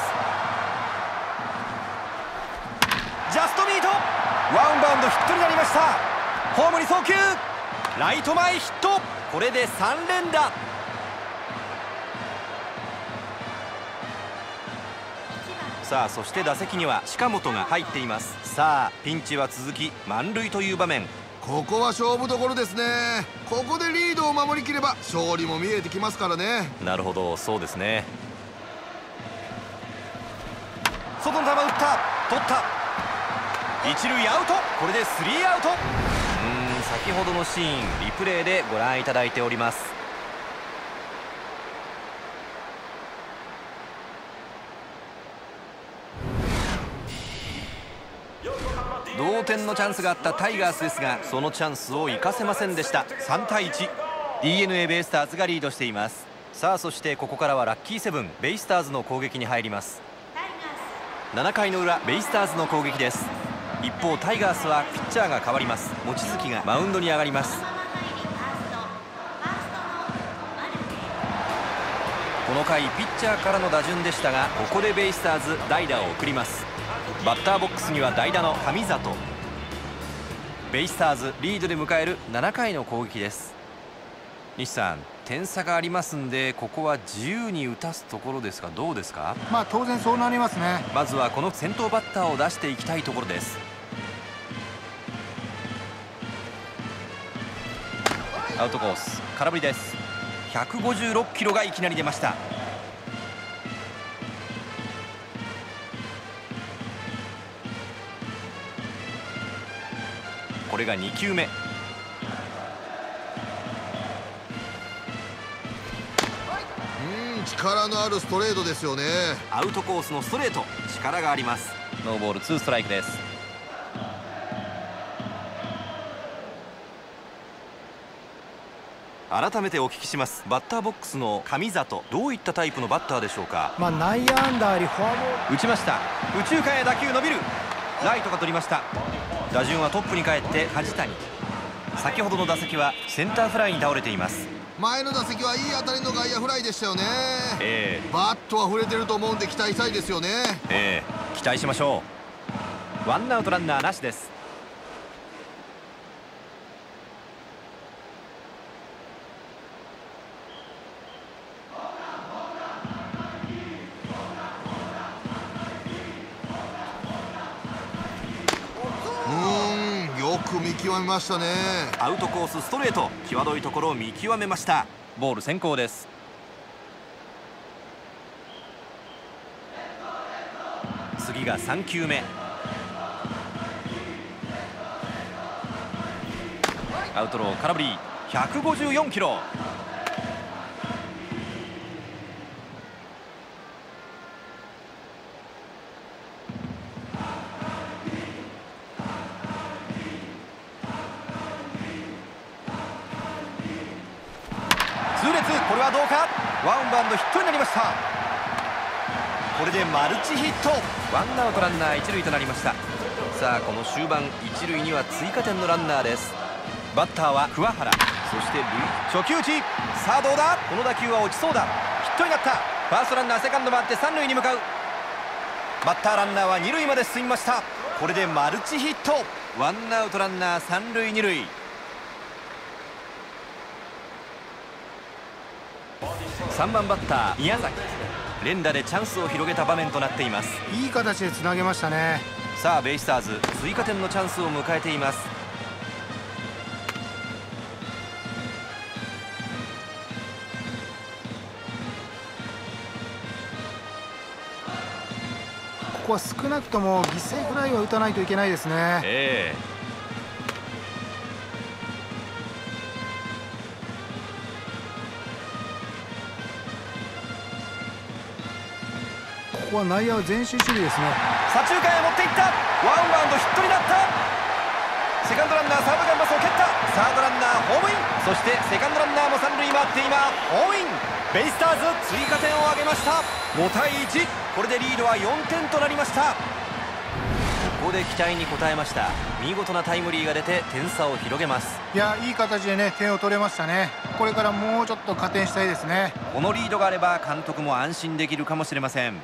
ジャストミート、ワンバウンドヒットになりました。ホームに送球、ライト前ヒット。これでさん連打。さあそして打席には近本が入っています。さあピンチは続き満塁という場面。 ここは勝負どころですね。ここでリードを守りきれば勝利も見えてきますからね。 なるほど、そうですね。外の球打った、取った。一塁アウト。これでスリーアウト。うーん、先ほどのシーンリプレイでご覧いただいております。同点のチャンスがあったタイガースですが、そのチャンスを生かせませんでした。さんたいいち、 ディーエヌエー ベイスターズがリードしています。さあそしてここからはラッキーセブンベイスターズの攻撃に入ります。ななかいの裏、ベイスターズの攻撃です。一方タイガースはピッチャーが変わります。望月がマウンドに上がります。この回ピッチャーからの打順でしたが、ここでベイスターズ代打を送ります。バッターボックスには代打の神里。ベイスターズリードで迎えるななかいの攻撃です。西さん、点差がありますんでここは自由に打たすところですが、どうですか。 まあ当然そうなりますね。 まずはこの先頭バッターを出していきたいところです。アウトコース、空振りです。ひゃくごじゅうろっキロがいきなり出ました。これがにきゅうめ。 うん力のあるストレートですよね。 アウトコースのストレート、力があります。ノーボールツーストライクです。 改めてお聞きします。バッターボックスの神里、どういったタイプのバッターでしょうか。 まあ、内野安打ありフォアボール打ちました。右中間へ打球伸びる。ライトが取りました。打順はトップに帰って梶谷。先ほどの打席はセンターフライに倒れています。 前の打席はいい当たりの外野フライでしたよね。 えー、 バットは触れてると思うんで期待したいですよね。 えー、期待しましょう。ワンアウトランナーなしです。 よく見極めましたね。 アウトコースストレート、際どいところを見極めました。ボール先行です。次がさん球目。アウトロー空振り、ひゃくごじゅうよんキロ。痛烈、これはどうか。ワンバウンドヒットになりました。これでマルチヒット。ワンアウトランナー一塁となりました。さあこの終盤、一塁には追加点のランナーです。バッターは桑原、そして初球打ち。さあどうだ。この打球は落ちそうだ。ヒットになった。ファーストランナーセカンド回って三塁に向かう。バッターランナーは二塁まで進みました。これでマルチヒット。ワンアウトランナー三塁二塁。さんばんバッター宮崎、連打でチャンスを広げた場面となっています。 いい形でつなげましたね。 さあベイスターズ、追加点のチャンスを迎えています。 ここは少なくとも犠牲フライは打たないといけないですね。 ええ、 ここは内野は前進守備ですね。 左中間へ持っていった。ワンバウンドヒットになった。セカンドランナーサードキャンバスを蹴った。サードランナーホームイン。そしてセカンドランナーも三塁回って今ホームイン。ベイスターズ追加点を挙げました。ごたいいち。これでリードはよんてんとなりました。ここで期待に応えました。見事なタイムリーが出て点差を広げます。 いや、いい形でね点を取れましたね。これからもうちょっと加点したいですね。 このリードがあれば監督も安心できるかもしれません。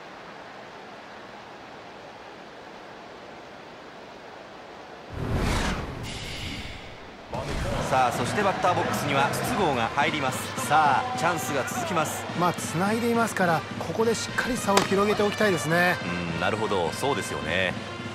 さあそしてバッターボックスには筒香が入ります。さあチャンスが続きます。 まあつないでいますから、ここでしっかり差を広げておきたいですね。 うん、なるほど、そうですよね。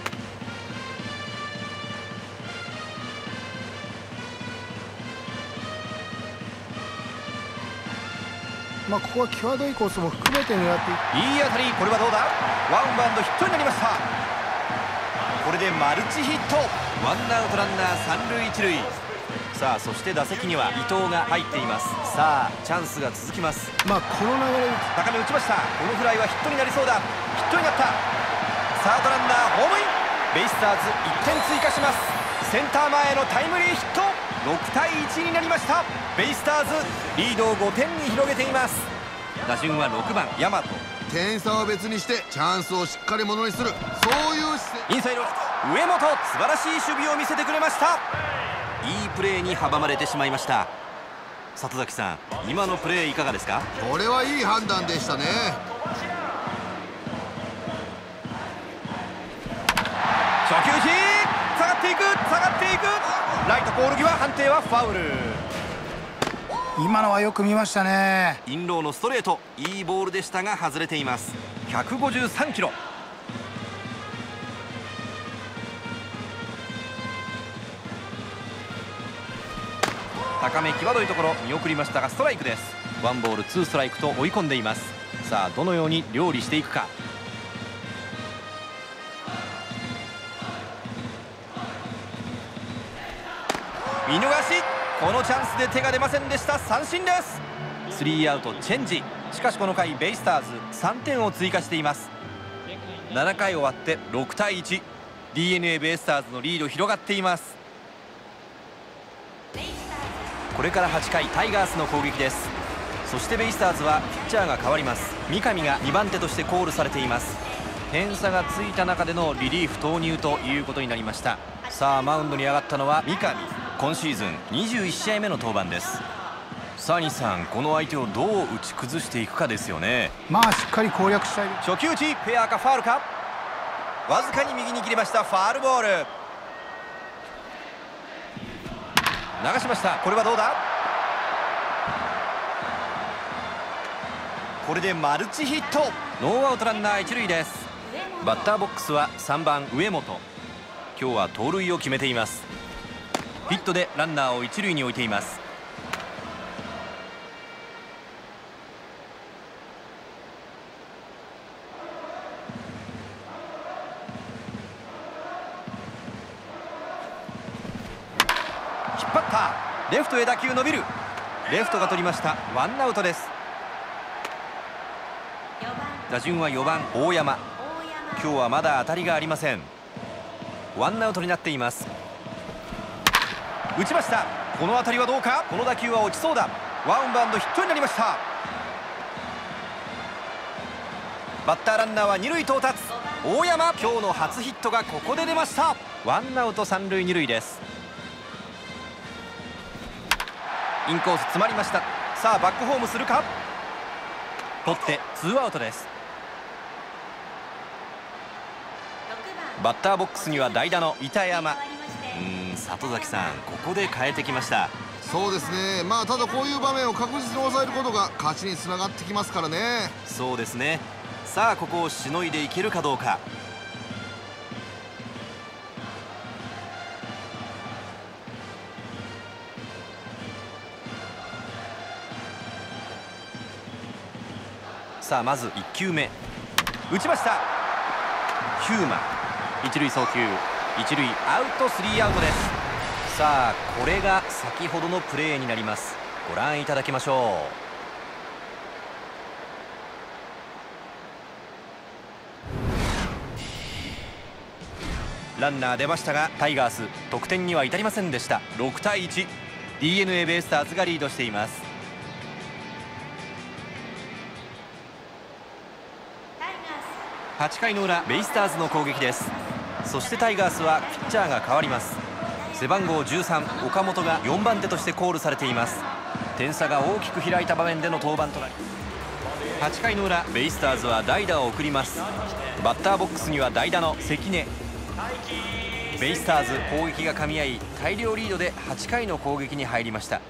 まあここは際どいコースも含めて狙っていいい当たり。これはどうだ。ワンバウンドヒットになりました。これでマルチヒット。ワンアウトランナー三塁一塁。さあそして打席には伊藤が入っています。さあチャンスが続きます。 まあこの流れ高め打ちました。このフライはヒットになりそうだ。ヒットになった。サードランナーホームイン。ベイスターズいってん追加します。センター前へのタイムリーヒット。ろくたいいちになりました。ベイスターズリードをごてんに広げています。打順はろくばん大和。 点差は別にしてチャンスをしっかりものにする、そういう姿勢。 インサイド上本、素晴らしい守備を見せてくれました。いいプレーに阻まれてしまいました。里崎さん、今のプレーいかがですか。 これはいい判断でしたね。 初球打ち、下がっていく下がっていく。ライトポール際、判定はファウル。 今のはよく見ましたね。 インローのストレート、いいボールでしたが外れています。ひゃくごじゅうさんキロ。高め際どいところ見送りましたがストライクです。ワンボールツーストライクと追い込んでいます。さあどのように料理していくか。見逃し。このチャンスで手が出ませんでした。三振です。スリーアウトチェンジ。しかしこの回ベイスターズさんてんを追加しています。ななかい終わってろくたいいち。 ディーエヌエー ベイスターズのリード広がっています。 これからはちかいタイガースの攻撃です。そしてベイスターズはピッチャーが変わります。三上がにばん手としてコールされています。点差がついた中でのリリーフ投入ということになりました。さあマウンドに上がったのは三上。今シーズンにじゅういち試合目の登板です。さあ西さん、この相手をどう打ち崩していくかですよね。 まあしっかり攻略したい。 初球打ち、フェアかファウルか。わずかに右に切りました。ファウルボール流しました。これはどうだ。これでマルチヒット。ノーアウトランナー一塁です。バッターボックスはさんばん上本。今日は盗塁を決めています。ヒットでランナーを一塁に置いています。引っ張った。レフトへ打球伸びる。レフトが取りました。ワンアウトです。打順はよばん大山。今日はまだ当たりがありません。ワンアウトになっています。打ちました。この当たりはどうか。この打球は落ちそうだ。ワンバウンドヒットになりました。バッターランナーは二塁到達。大山、今日の初ヒットがここで出ました。ワンアウト三塁二塁です。インコース詰まりました。さあバックホームするか。取ってツーアウトです。バッターボックスには代打の板山。うーん、里崎さん、ここで変えてきました。 そうですね。まあただこういう場面を確実に抑えることが勝ちにつながってきますからね。 そうですね。さあここをしのいでいけるかどうか。さあまずいっきゅうめ打ちました。ヒューマ一塁送球、一塁アウト、スリーアウトです。さあこれが先ほどのプレーになります。ご覧いただきましょう。ランナー出ましたがタイガース得点には至りませんでした。ろくたいいち、 ディーエヌエー ベイスターズがリードしています。はちかいの裏、ベイスターズの攻撃です。そしてタイガースはピッチャーが変わります。背番号じゅうさん岡本がよんばん手としてコールされています。点差が大きく開いた場面での登板となり、はちかいの裏、ベイスターズは代打を送ります。バッターボックスには代打の関根。ベイスターズ攻撃が噛み合い大量リードではちかいの攻撃に入りました。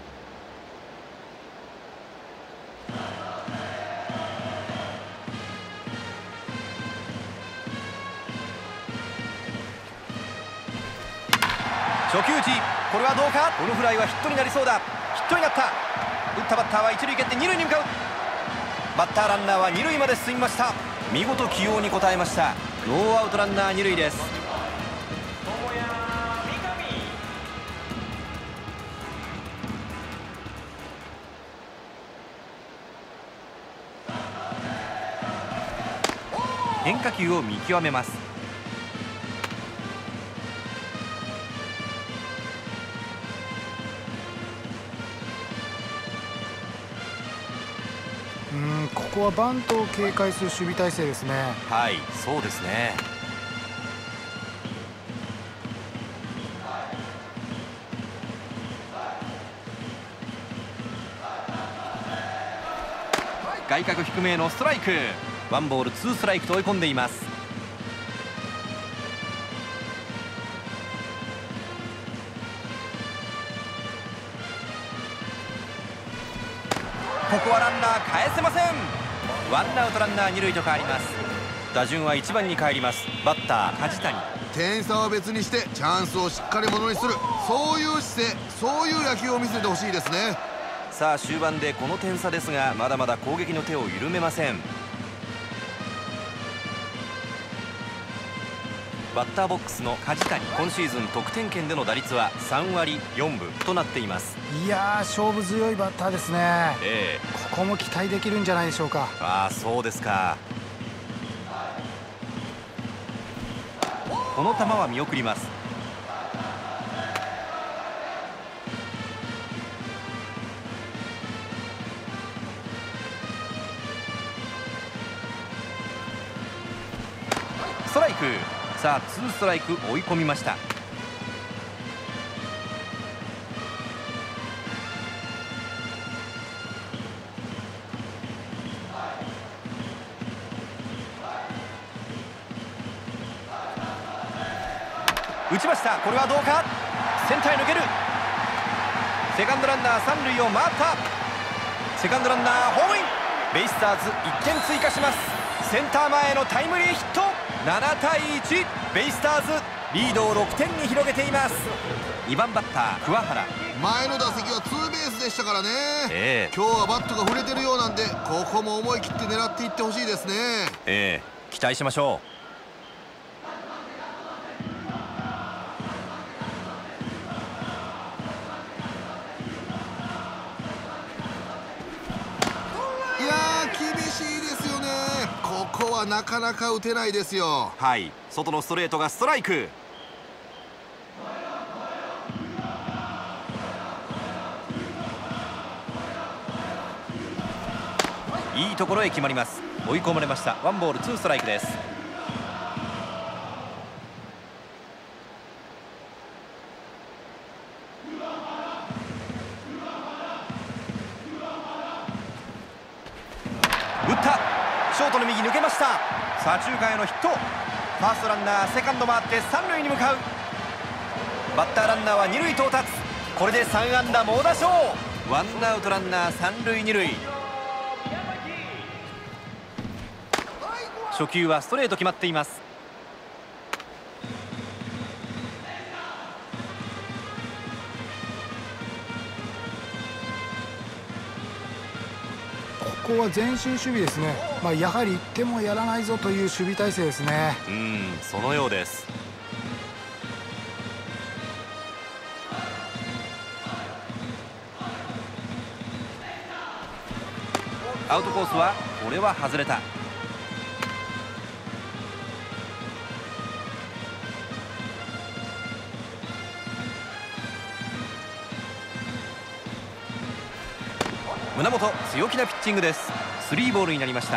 初球打ち、これはどうか。このフライはヒットになりそうだ。ヒットになった。打ったバッターは一塁蹴って二塁に向かう。バッターランナーは二塁まで進みました。見事起用に応えました。ノーアウトランナー二塁です。変化球を見極めます。 うん、ここはバントを警戒する守備体制ですね。 はい、そうですね。外角低めのストライク。ワンボールツーストライクと追い込んでいます。ここはランナー返せません。ワンアウトランナー二塁と変わります。打順はいちばんに帰ります。バッター梶谷。 点差は別にしてチャンスをしっかりものにする、そういう姿勢、そういう野球を見せてほしいですね。 さあ終盤でこの点差ですが、まだまだ攻撃の手を緩めません。バッターボックスの梶谷、今シーズン得点圏での打率はさんわりよんぶとなっています。 いやー、勝負強いバッターですね。 ええ、 ここも期待できるんじゃないでしょうか。 ああ、そうですか。この球は見送ります。 ク。さあツーストライク追い込みました。打ちました。これはどうか。センターへ抜ける。セカンドランナー三塁を回った。セカンドランナーホームイン。ベイスターズいってん追加します。センター前へのタイムリーヒット。ななたいいち、ベイスターズリードをろくてんに広げています。にばんバッター桑原。 前の打席はツーベースでしたからね、 えー、 今日はバットが触れてるようなんで、ここも思い切って狙っていってほしいですね。 えー、期待しましょう。 ここはなかなか打てないですよ。 はい、外のストレートがストライク。いいところへ決まります。追い込まれました。ワンボールツーストライクです。打った。ショートの右抜けました。左中間へのヒット。ファーストランナーセカンド回って三塁に向かう。バッターランナーは二塁到達。これでさん安打猛打賞。ワンアウトランナー三塁二塁。初球はストレート決まっています。 ここは前進守備ですね。まあ、やはりいってもやらないぞという守備体制ですね。 うん、そのようです。アウトコースはこれは外れた。胸元強気なピッチングです。スリーボールになりました。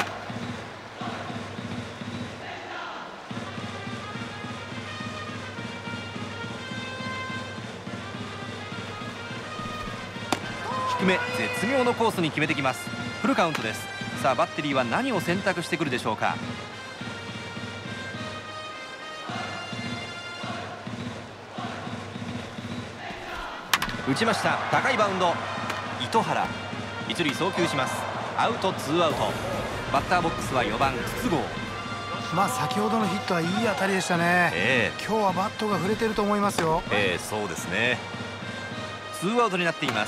低め絶妙のコースに決めてきます。フルカウントです。さあバッテリーは何を選択してくるでしょうか。打ちました。高いバウンド。糸原一塁送球します。アウトツーアウト。バッターボックスはよばん筒香。 まあ先ほどのヒットはいい当たりでしたね、えー、今日はバットが触れてると思いますよ。 えー、そうですね。ツーアウトになっています。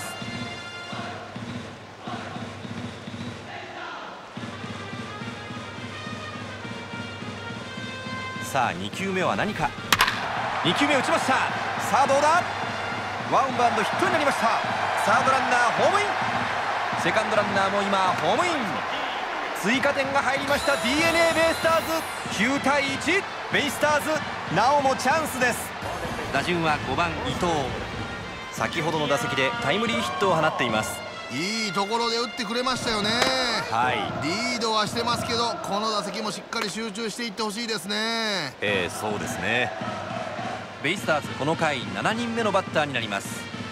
さあに球目は何か。に球目打ちました。さあどうだ。ワンバウンドヒットになりました。サードランナーホームイン。セカンドランナーも今ホームイン。追加点が入りました。 ディーエヌエー ベイスターズきゅうたいいち。ベイスターズなおもチャンスです。打順はごばん伊藤。先ほどの打席でタイムリーヒットを放っています。 いいところで打ってくれましたよね。はい、リードはしてますけど、この打席もしっかり集中していってほしいですね。 えー、そうですね。ベイスターズこの回しちにんめのバッターになります。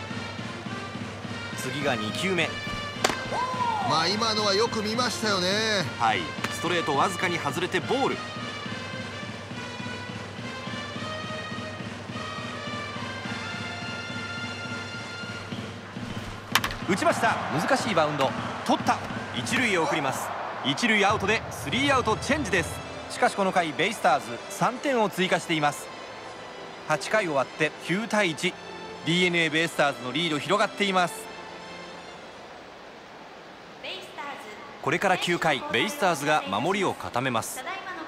次がに球目。 まあ今のはよく見ましたよね。 はい、ストレートわずかに外れてボール。打ちました。難しいバウンド。取った。一塁へ送ります。一塁アウトでスリーアウトチェンジです。しかしこの回ベイスターズさんてんを追加しています。はちかい終わってきゅうたいいち。 ディーエヌエー ベイスターズのリード広がっています。これからきゅうかいベイスターズが守りを固めます。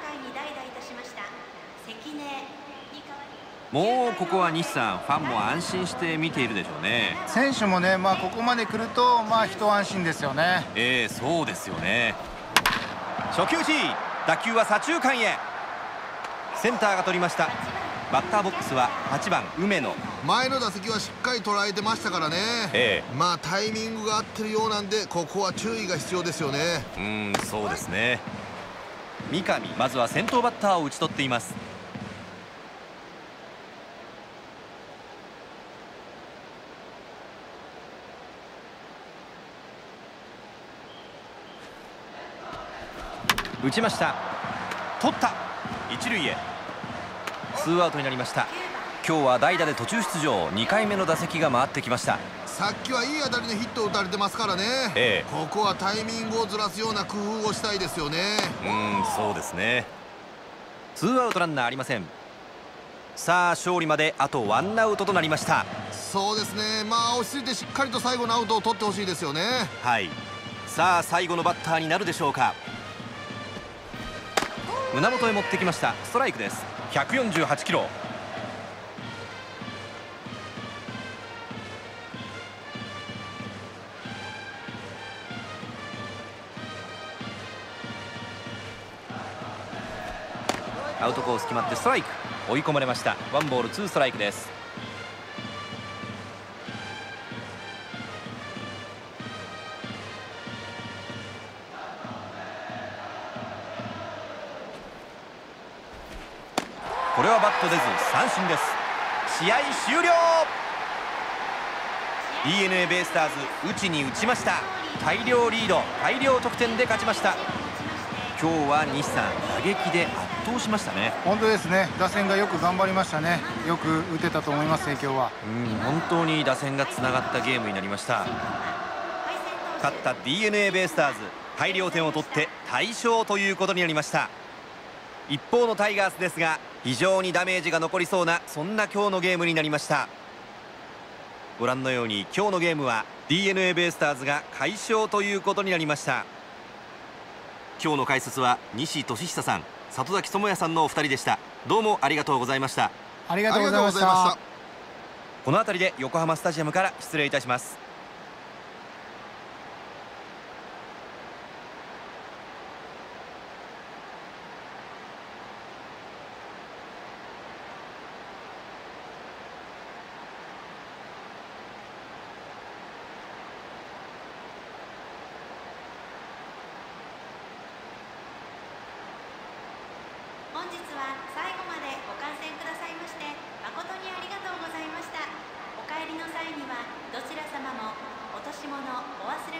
もうここは西さん、ファンも安心して見ているでしょうね。 選手もね、まあ、ここまで来るとまあ一安心ですよね。 えー、そうですよね。初球打ち。打球は左中間へ。センターが取りました。バッターボックスははちばん梅野。 前の打席はしっかり捉えてましたからね、ええ、まあタイミングが合ってるようなんで、ここは注意が必要ですよね。 うん、そうですね。三上、まずは先頭バッターを打ち取っています。 打ちました。取った。一塁へ。ツーアウトになりました。今日は代打で途中出場、にかいめの打席が回ってきました。 さっきはいい当たりのヒットを打たれてますからね、ええ、ここはタイミングをずらすような工夫をしたいですよね。 うん、そうですね。ツーアウトランナーありません。さあ勝利まであとワンアウトとなりました。 そうですね、まあ落ち着いてしっかりと最後のアウトを取ってほしいですよね。 はい。さあ最後のバッターになるでしょうか。胸元へ持ってきました。ストライクです。ひゃくよんじゅうはちキロ。アウトコース決まってストライク。追い込まれました。ワンボールツーストライクです。これはバット出ず三振です。試合終了。 ディーエヌエー ベイスターズ打ちに打ちました。大量リード、大量得点で勝ちました。今日は西さん、打撃で圧倒しましたね。 本当ですね。打線がよく頑張りましたね。よく打てたと思いますね。今日はうん本当に打線がつながったゲームになりました。勝った ディーエヌエー ベイスターズ、大量点を取って大勝ということになりました。一方のタイガースですが、非常にダメージが残りそうな、そんな今日のゲームになりました。ご覧のように今日のゲームは ディーエヌエー ベイスターズが快勝ということになりました。今日の解説は西俊久さん、里崎智也さんのお二人でした。どうもありがとうございました。 ありがとうございました。 この辺りで横浜スタジアムから失礼いたします。 本日は最後までご観戦くださいまして誠にありがとうございました。お帰りの際にはどちら様も落とし物お忘れ